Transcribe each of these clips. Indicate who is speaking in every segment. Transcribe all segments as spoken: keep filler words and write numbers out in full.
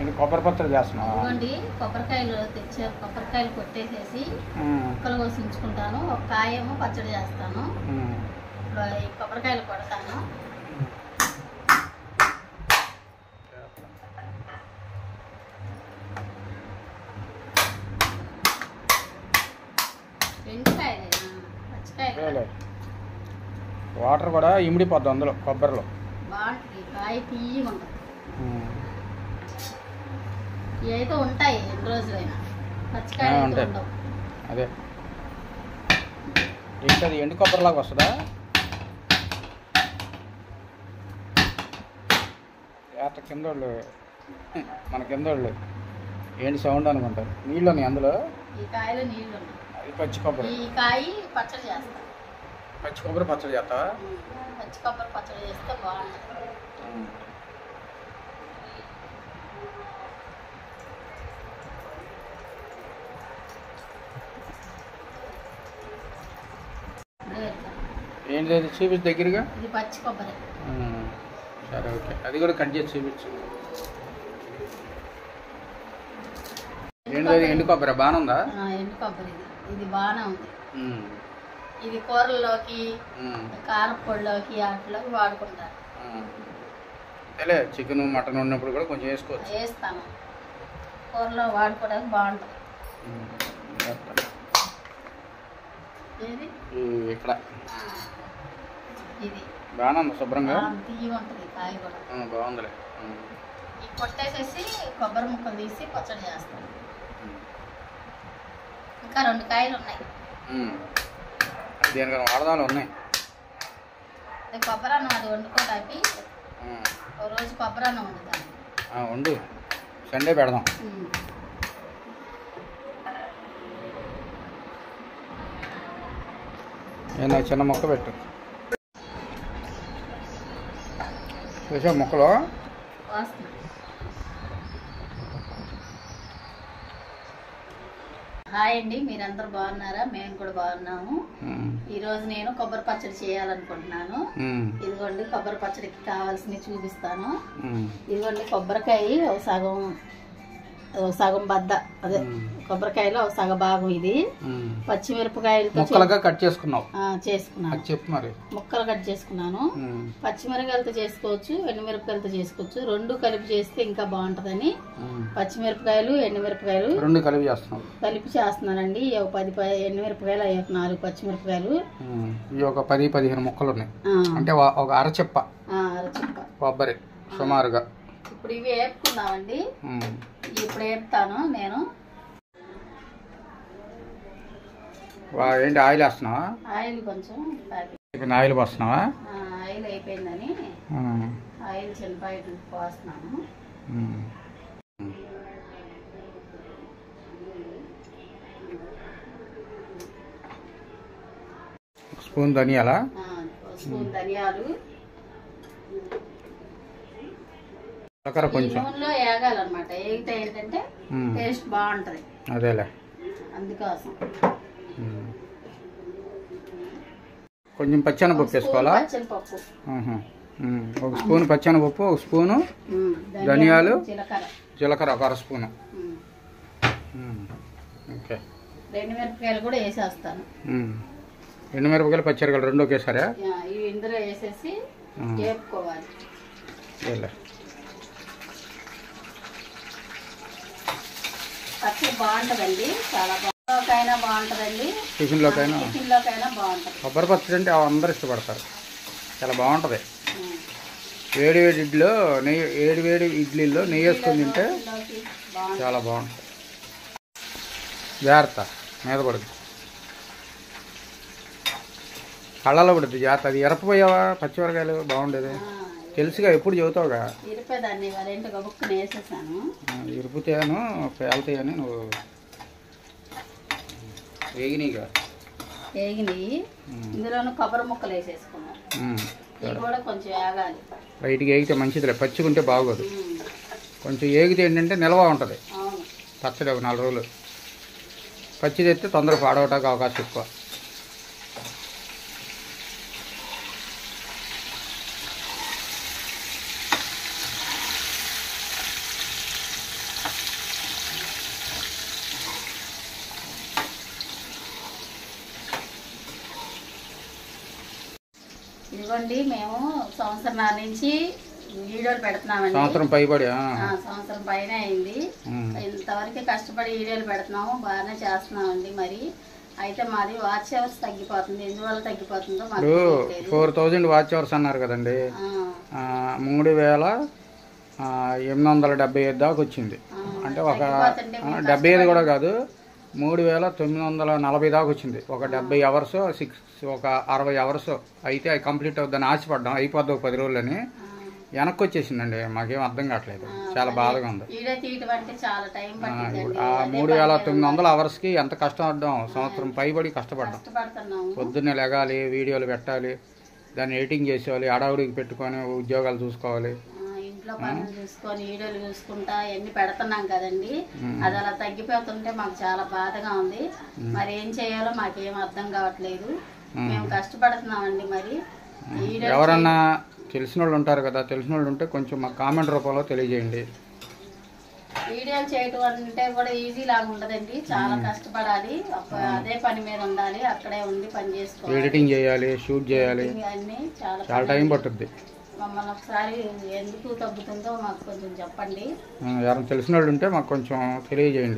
Speaker 1: ఇది కొబ్బరి పచ్చడి చేస్తున్నావా?
Speaker 2: ఇదిగోండి కొబ్బరికాయలు తెచ్చారు. కొబ్బరికాయలు కొట్టేసేసి ముక్కలు కోసి ఉంచుకుంటాను. ఒక కాయ ఏమో పచ్చడి చేస్తాను. ఇప్పుడు ఈ కొబ్బరికాయలు కొడతాను. ఎండుకాయలు పచ్చికాయలు
Speaker 1: వాటర్ కూడా ఇమిడిపోద్ది అందులో కొబ్బరిలో.
Speaker 2: బాగుంటుంది. కాయ తీయగా ఉంటుంది. ఇవి అయితే ఉంటాయి ఎన్ని రోజులైనా. పచ్చికాయలు
Speaker 1: ఉంటాయి.
Speaker 2: ఉండవు.
Speaker 1: అదే ఏంటి అది ఎండు కొబ్బరిలాగా వస్తుందా? ఏట కింద వాళ్ళు మన కింద వాళ్ళు ఏంటి సౌండ్ అనుకుంటారు. నీళ్ళు ఉన్నాయి అందులో.
Speaker 2: ఈ కాయలో నీళ్ళు ఉన్నాయి.
Speaker 1: అది పచ్చి కొబ్బరి.
Speaker 2: ఈ కాయ పచ్చడి చేస్తా.
Speaker 1: పచ్చి కొబ్బరి పచ్చడి చేస్తావా?
Speaker 2: పచ్చి కొబ్బరి పచ్చడి చేస్తే బాగుంటుంది.
Speaker 1: ఏంటి అది చూపించు దగ్గరగా.
Speaker 2: ఇది పచ్చి కొబ్బరి.
Speaker 1: సరే ఓకే, అది కూడా కట్ చేసి చూపించు. ఏంటి ఎండు కొబ్బరి బాగానే ఉందా?
Speaker 2: ఎండు కొబ్బరి ఇది ఇది బాగానే ఉంది. ఇది కూరల్లోకి కారపొడిలోకి వాటిలోకి వాడుకుంటారు.
Speaker 1: అదే చికెన్ మటన్ ఉన్నప్పుడు కూడా కొంచెం వేసుకోవచ్చు.
Speaker 2: వేస్తాను. కూరలో వాడుకోవడానికి బాగుంటుంది.
Speaker 1: ఇక్కడ
Speaker 2: ఇది
Speaker 1: బాగానే ఉంది. శుభ్రంగా
Speaker 2: తీయగా ఉంటుంది. కాయ కూడా
Speaker 1: బాగుందిలే.
Speaker 2: ఈ కొట్టేసేసి కొబ్బరి ముక్కలు తీసి పచ్చడి చేస్తాను. ఇంకా రెండు కాయలు ఉన్నాయి.
Speaker 1: దేనికైనా వాడదాలు ఉన్నాయి.
Speaker 2: కొబ్బరి అన్నం అది వండుకోవడానికి ఒక రోజు కొబ్బరి అన్నం వండుతాను.
Speaker 1: వండు, సండే పెడదాం. నేను చిన్న మొక్క పెట్టు. చూసా మొక్కలో
Speaker 2: హాయ్ అండి, మీరందరూ బాగున్నారా? మేము కూడా బాగున్నాము. ఈ రోజు నేను కొబ్బరి పచ్చడి చేయాలనుకుంటున్నాను. ఇదిగోండి కొబ్బరి పచ్చడికి కావాల్సినవి చూపిస్తాను. ఇదిగోండి కొబ్బరికాయ ఒక సగం సగం బద్ద, అదే కొబ్బరికాయలో ఒక సగ భాగం ఇది. పచ్చిమిరపకాయలతో
Speaker 1: ముక్కలుగా కట్ చేసుకున్నావు.
Speaker 2: చేసుకున్నాను.
Speaker 1: చెప్పు మరి.
Speaker 2: ముక్కలు కట్ చేసుకున్నాను. పచ్చిమిరపకాయలతో చేసుకోవచ్చు, ఎండుమిరపకాయలతో చేసుకోవచ్చు. రెండు కలిపి చేస్తే ఇంకా బాగుంటదని పచ్చిమిరపకాయలు ఎండుమిరపకాయలు
Speaker 1: రెండు కలిపి చేస్తున్నాం.
Speaker 2: కలిపి చేస్తున్నానండి. ఒక పది ఎండుమిరపకాయలు, ఒక నాలుగు పచ్చిమిరపకాయలు,
Speaker 1: ఒక పది పదిహేను ముక్కలు ఉన్నాయి. అంటే ఒక అరచెప్ప
Speaker 2: అరచెప్ప
Speaker 1: కొబ్బరి సుమారుగా.
Speaker 2: ఇప్పుడు ఇవి వేపుకుందామండి. ఇప్పుడు వేపుతాను నేను.
Speaker 1: ఏంటి ఆయిల్ వేస్తున్నావా?
Speaker 2: ఆయిల్ కొంచెం
Speaker 1: ఆయిల్ పోస్తున్నావా?
Speaker 2: ఆయిల్ అయిపోయిందని ఆయిల్ చిన్నపాయలు పోస్తున్నాను.
Speaker 1: స్పూన్ ధనియాలా?
Speaker 2: స్పూన్ ధనియాలు.
Speaker 1: కొంచెం
Speaker 2: నూనెలో వేగాలన్నమాట. వేగితే ఏంటంటే టేస్ట్ బాగుంటది.
Speaker 1: అదేలే,
Speaker 2: అందుకోసం
Speaker 1: కొంచెం పచ్చెనపప్పు వేసుకోవాలా?
Speaker 2: పచ్చెనపప్పు
Speaker 1: ఒక స్పూన్ పచ్చెనపప్పు, ఒక స్పూను ధనియాలు, జీలకర్ర ఒక అర స్పూను. ఓకే,
Speaker 2: రెండు మిరపకాయలు కూడా వేసేస్తాను.
Speaker 1: ఎండు మిరపకాయలు పచ్చిమిరపకాయలు రెండు ఒకేసారా?
Speaker 2: ఇవి ఇందులో వేసేసి వేపుకోవాలి. పచ్చడి బాగుంటుందండి, చాలా బాగుంటుందైనా బాగుంటుందండి.
Speaker 1: టిఫిన్లోకైనా
Speaker 2: టిఫిన్లోకైనా బాగుంటుంది.
Speaker 1: కొబ్బరి పచ్చడి అంటే అందరూ ఇష్టపడతారు. చాలా బాగుంటుంది. వేడి వేడి ఇడ్లీలో నెయ్యి వేడి వేడి ఇడ్లీలో నెయ్యి వేసుకొని తింటే చాలా బాగుంటుంది. జాగ్రత్త, మీద పడుతుంది, కళ్ళలో పడుతుంది. జాగ్రత్త. అది ఎరపపోయావా? పచ్చిమిరకాయలు బాగుండేది తెలుసుగా, ఎప్పుడు చెబుతావుగా. ఇరుపుతాను పేలుతాయని నువ్వు. వేగినాయిగా,
Speaker 2: వేగినాయి. ఇందులోనూ కొబ్బరి ముక్కలు వేసేసుకున్నాం. ఇవి కూడా కొంచెం వేగాలి.
Speaker 1: బయటికి వేగితే మంచిదిలే, పచ్చిగుంటే బాగోదు. కొంచెం వేగితే ఏంటంటే నిల్వ ఉంటుంది పచ్చడి. ఒక నాలుగు రోజులు పచ్చిది ఎత్తే తొందరగా పాడవటానికి అవకాశం ఎక్కువ.
Speaker 2: ఇదిగోండి మేము సంవత్సరం నుంచి వీడియోలు పెడుతున్నామండి.
Speaker 1: సంవత్సరం పైబడి
Speaker 2: సంవత్సరం పైన అయింది. ఇంతవరకు కష్టపడి వీడియోలు పెడుతున్నాము, బాగానే చేస్తున్నామండి. మరి అయితే మాది వాచ్ అవర్స్ తగ్గిపోతుంది. ఎందువల్ల తగ్గిపోతుందో మాకు
Speaker 1: ఫోర్ థౌజండ్ వాచ్ అవర్స్ అన్నారు కదండి. మూడు వేల ఎనిమిది వందల డెబ్బై ఐదు దాకా వచ్చింది. అంటే ఒక డెబ్బై ఐదు కూడా కాదు, మూడు వేల తొమ్మిది వందల నలభై దాకా వచ్చింది. ఒక డెబ్బై అవర్స్ సిక్స్ ఒక అరవై అవర్స్ అయితే అది కంప్లీట్ అవుద్దని ఆశపడ్డాం. అయిపోద్ది ఒక పది రోజులని, వెనక్కి వచ్చేసిందండి. మాకేం అర్థం కావట్లేదు, చాలా బాధగా ఉంది. ఆ మూడు వేల తొమ్మిది వందల అవర్స్కి ఎంత కష్టపడ్డాం, సంవత్సరం పైబడి కష్టపడ్డాం. పొద్దున్నే లెగాలి, వీడియోలు పెట్టాలి, దాన్ని ఎడిటింగ్ చేసేవాలి, అడవుడికి పెట్టుకొని ఉద్యోగాలు చూసుకోవాలి,
Speaker 2: ఇంట్లో పనులు చూసుకొని వీడియోలు చూసుకుంటా ఎన్ని పెడుతున్నాం కదండి. అది అలా తగ్గిపోతుంటే మాకు చాలా బాధగా ఉంది. మరి ఏం చేయాలో మాకేం అర్థం కావట్లేదు. మేము కష్టపడుతున్నామండి. మరి
Speaker 1: ఎవరన్నా తెలిసిన వాళ్ళు ఉంటారు కదా, తెలిసిన వాళ్ళు ఉంటే కొంచెం మా కామెంట్ రూపంలో తెలియజేయండి.
Speaker 2: వీడియోలు చేయటం అంటే కూడా ఈజీ లాగా ఉండదండి, చాలా కష్టపడాలి. అదే పని మీద ఉండాలి, అక్కడే ఉండి పని చేసుకోవాలి,
Speaker 1: ఎడిటింగ్ చేయాలి, షూట్ చేయాలి,
Speaker 2: అన్ని చాలా
Speaker 1: చాలా టైం పట్టుద్ది.
Speaker 2: మమ్మల్ని ఒకసారి ఎందుకు తగ్గుతుందో మాకు కొంచెం చెప్పండి.
Speaker 1: ఎవరైనా తెలిసిన వాళ్ళు ఉంటే మాకు కొంచెం తెలియజేయండి.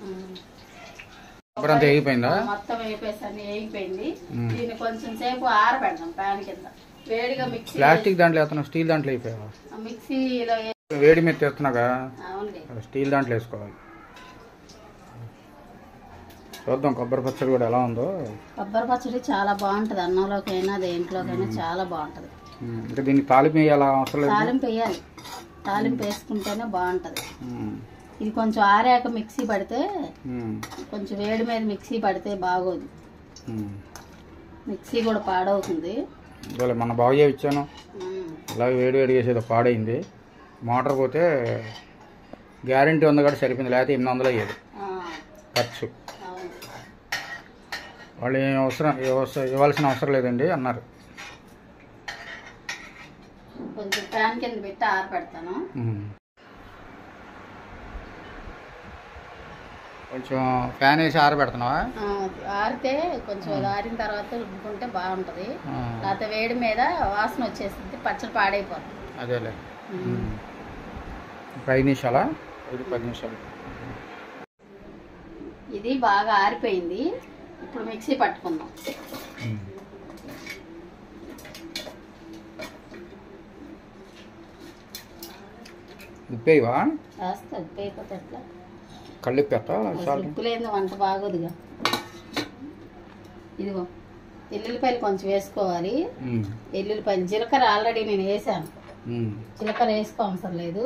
Speaker 1: అంతా వేగిపోయిందా?
Speaker 2: మొత్తం వేపేసరి వేగిపోయింది. దీన్ని కొంచెం సేపు ఆరబెడదాం ప్యాన్ కింద. వేడిగా మిక్సీ
Speaker 1: ప్లాస్టిక్ దాంట్లో వేస్తున్నా, స్టీల్ దాంట్లో అయిపోయావా?
Speaker 2: మిక్సీలో
Speaker 1: వేడి మీద తెస్తున్నాగా, స్టీల్ దాంట్లో వేసుకోవాలి. చూద్దాం కొబ్బరి పచ్చడి కూడా ఎలా ఉందో.
Speaker 2: కొబ్బరి పచ్చడి చాలా బాగుంటది, అన్నంలోకైనా దేంట్లోకైనా చాలా బాగుంటది.
Speaker 1: ఇంకా దీన్ని తాలింపు వేయాలా? అవసరం లేదు,
Speaker 2: తాలింపు వేయాలి. తాలింపు వేసుకుంటేనే బాగుంటది. ఇది కొంచెం ఆరాక మిక్సీ పడితే, కొంచెం వేడి మీద మిక్సీ పడితే బాగోదు, మిక్సీ కూడా పాడవుతుంది.
Speaker 1: మన బాగు చేయించాను, ఇలా వేడి వేడి చేసేది పాడైంది. మోటార్ పోతే గ్యారంటీ ఉంది కూడా సరిపోయింది, లేకపోతే ఎనిమిది వందలు అయ్యేది ఖర్చు. వాళ్ళు ఏం అవసరం ఇవ్వాల్సిన అవసరం లేదండి అన్నారు.
Speaker 2: కొంచెం ఫ్యాన్ కింద పెట్టి ఆరబెడతాను.
Speaker 1: కొంచెం ఫ్యాన్ వేసి ఆరబెడుతున్నావా?
Speaker 2: ఆరితే కొంచెం ఆరిన తర్వాత రుబ్బుకుంటే బాగుంటది, లేకపోతే వేడి మీద వాసన వచ్చేస్తుంది, పచ్చడి పాడైపోతుంది.
Speaker 1: అదేలే. ఐదు నిమిషాలా? ఐదు పది నిమిషాలు.
Speaker 2: ఇది బాగా ఆరిపోయింది. ఇప్పుడు మిక్సీ పట్టుకుందాం.
Speaker 1: ఉప్పేవా?
Speaker 2: వేస్తా, ఉప్పు అయిపోతే ఎట్లా?
Speaker 1: కళ్ళిప్పేస్తా.
Speaker 2: ఉప్పు లేదు వంట బాగోదుగా. ఇదిగో ఎల్లుల్లిపాయలు కొంచెం వేసుకోవాలి. ఎల్లుల్లిపాయలు, జీలకర్ర ఆల్రెడీ నేను వేసాను, జీలకర్ర వేసుకో అవసరం లేదు.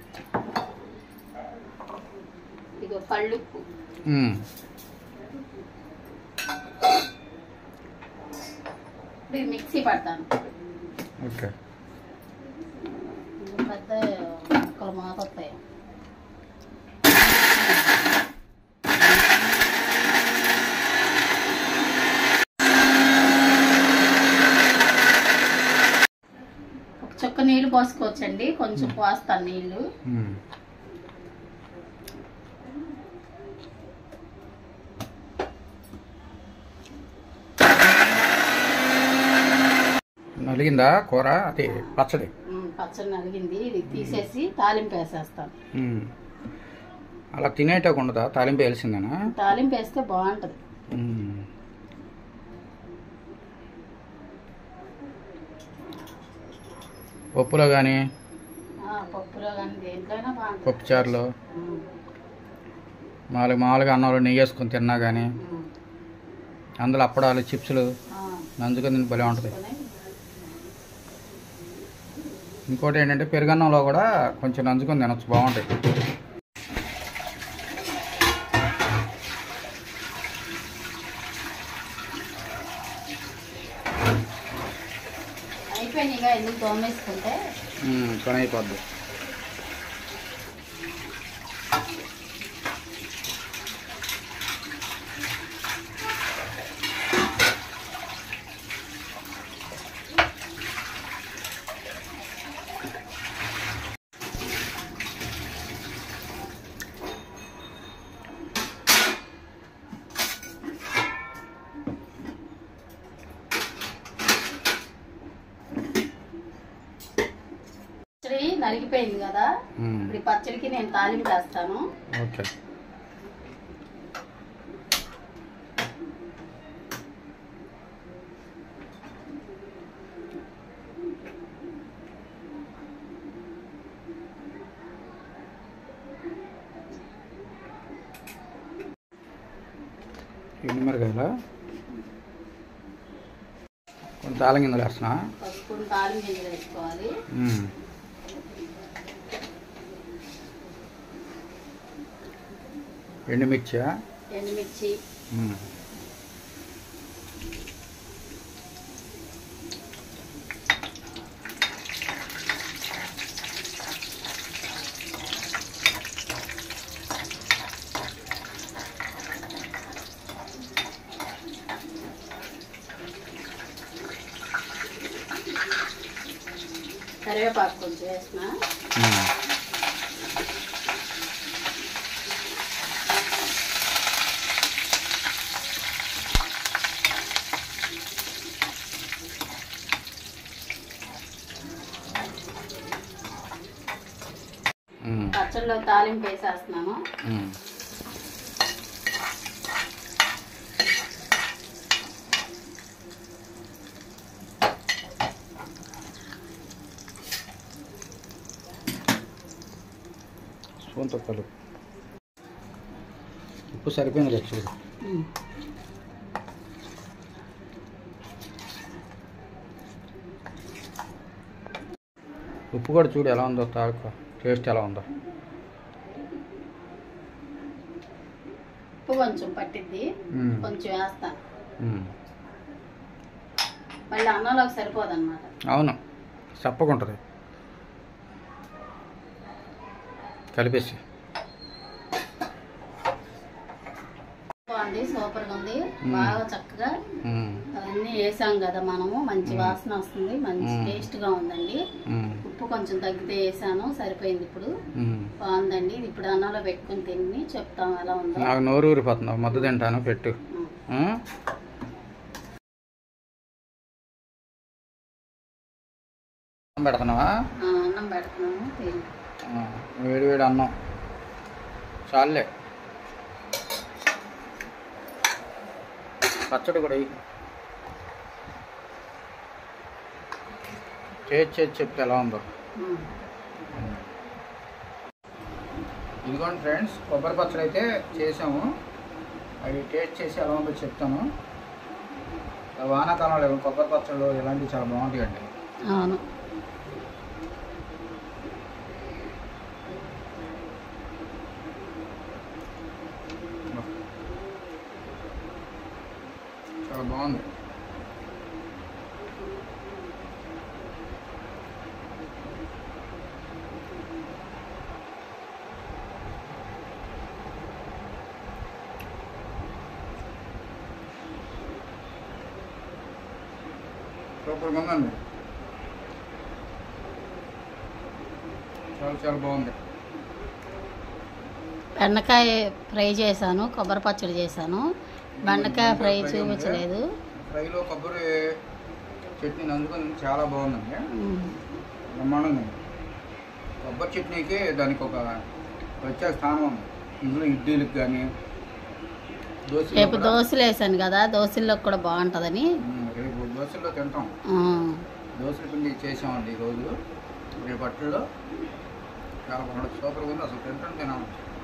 Speaker 2: ఇదిగో కళ్ళుప్పు, ఇప్పుడు మిక్సీ పడతాను. పెద్ద ముక్కలు మాకొస్తాయి. ఒక చుక్క నీళ్ళు పోసుకోవచ్చండి, కొంచెం పోస్తాను నీళ్ళు.
Speaker 1: నలిగిందా కూర? అది పచ్చడి
Speaker 2: పచ్చడి నలిగింది. ఇది తీసేసి తాలింపు వేసేస్తాను.
Speaker 1: అలా తినేటకుండదా? తాలింపు వేయాల్సిందేనా?
Speaker 2: తాలింపు వేస్తే బాగుంటది.
Speaker 1: పప్పులో కానీ,
Speaker 2: పప్పులో కానీ దేంట్లోనే బాగుంటుంది.
Speaker 1: పప్పు చారులో మామూలుగా మామూలుగా అన్నంలో నెయ్యి వేసుకొని తిన్నా కానీ, అందులో అప్పడాలు చిప్స్లు నంచుకొని భలే ఉంటుంది. ఇంకోటి ఏంటంటే పెరుగన్నంలో కూడా కొంచెం నంచుకొని తినొచ్చు, బాగుంటాయి.
Speaker 2: అయిపోయినాయిగా, ఎందుకు తోమేసుకుంటే
Speaker 1: పని అయిపోద్ది.
Speaker 2: ఉడికిపోయింది కదా, ఇప్పుడు ఈ పచ్చడికి నేను తాలింపు వేస్తాను.
Speaker 1: ఓకే. ఎండుమిరకాయల కొంచెం తాళం కింద వేస్తున్నా.
Speaker 2: పసుపు తాలింపు గింజలు వేసుకోవాలి.
Speaker 1: ఎండుమిర్చి
Speaker 2: ఎండుమిర్చి కరివేపాకు కొంచెం వేసిన. పచ్చడిలో తాలింపు వేసేస్తున్నాను.
Speaker 1: స్పూన్ తొక్కలు ఉప్పు సరిపోయింది లేదు చూడు. ఉప్పు కూడా చూడు ఎలా ఉందో, తాకు టేస్ట్ ఎలా ఉందో.
Speaker 2: ఉప్పు కొంచెం పట్టిద్ది, కొంచెం వేస్తాను. మళ్ళీ అన్నంలోకి సరిపోదు అన్నమాట. అవును,
Speaker 1: చప్పకుంటుంది. కలిపేసి
Speaker 2: బాగుంది, సూపర్గా ఉంది. బాగా చక్కగా అవన్నీ వేసాం కదా మనము, మంచి వాసన వస్తుంది, మంచి టేస్ట్ గా ఉందండి. ఉప్పు కొంచెం తగ్గితే వేసాను, సరిపోయింది. ఇప్పుడు బాగుందండి. ఇప్పుడు అన్నంలో పెట్టుకుని తిని చెప్తాం ఎలా ఉందో.
Speaker 1: నాకు నోరు ఊరిపోతుంది, ముద్ద తింటాను. పెట్టు. పెడుతున్నావా?
Speaker 2: అన్నం పెడుతున్నాము.
Speaker 1: వేడి వేడి అన్నం చాలే. పచ్చడి కూడా చేసి చేసి చెప్తే ఎలా ఉందో. ఇదిగోండి ఫ్రెండ్స్, కొబ్బరి పచ్చడి అయితే చేసాము. అవి టేస్ట్ చేసి ఎలా ఉందో చెప్తాను. వానాకాలంలో కొబ్బరి పచ్చళ్ళు ఇలాంటివి చాలా బాగుంటాయండి.
Speaker 2: అవును.
Speaker 1: చాలా బాగుంది. సూపర్గా ఉందండి. చాలా చాలా బాగుంది.
Speaker 2: బెండకాయ ఫ్రై చేశాను, కొబ్బరి పచ్చడి చేశాను. బెండకాయ ఫ్రై చూపించలేదు.
Speaker 1: ఫ్రైలో కొబ్బరి చట్నీ నంచుకొని చాలా బాగుందండి. బ్రహ్మాండంగా ఉంది. కొబ్బరి చట్నీకి దానికి ఒక ప్రత్యేక స్థానం ఉంది. ఇందులో ఇడ్లీలకు కానీ దోశ,
Speaker 2: రేపు దోశలు వేసాను కదా, దోశల్లో కూడా బాగుంటుందని
Speaker 1: రేపు దోశల్లో తింటాం. దోశల పిండి చేసామండి ఈరోజు. రేపు అట్లలో చాలా బాగుంటుంది. సూపర్గా ఉంది. అసలు తింటాను తినాలి.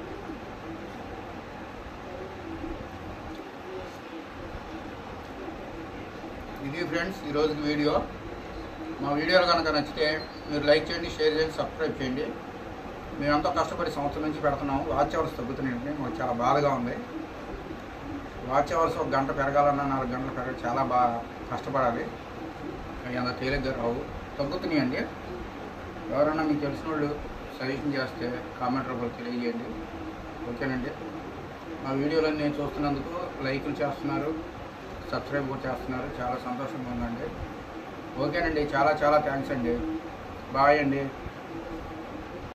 Speaker 1: ఇది ఫ్రెండ్స్ ఈరోజుకి వీడియో. మా వీడియోలు కనుక నచ్చితే మీరు లైక్ చేయండి, షేర్ చేయండి, సబ్స్క్రైబ్ చేయండి. మేమంతా కష్టపడి సంవత్సరం నుంచి పెడుతున్నాము. వాచ్ అవర్స్ తగ్గుతున్నాయండి. మాకు చాలా బాధగా ఉంది. వాచ్ అవర్స్ ఒక గంట పెరగాలన్నా నాలుగు గంటలు పెరగాలి. చాలా బాగా కష్టపడాలి. అవి అంత తేలిగ్గా రావు, తగ్గుతున్నాయండి. ఎవరైనా మీకు తెలిసిన వాళ్ళు సజెషన్ చేస్తే కామెంట్ రూపంలో తెలియజేయండి. ఓకేనండి. మా వీడియోలన్నీ చూస్తున్నందుకు లైకులు చేస్తున్నారు, సబ్స్క్రైబ్ కూడా చేస్తున్నారు. చాలా సంతోషంగా ఉందండి. ఓకేనండి. చాలా చాలా థ్యాంక్స్ అండి. బాయ్ అండి.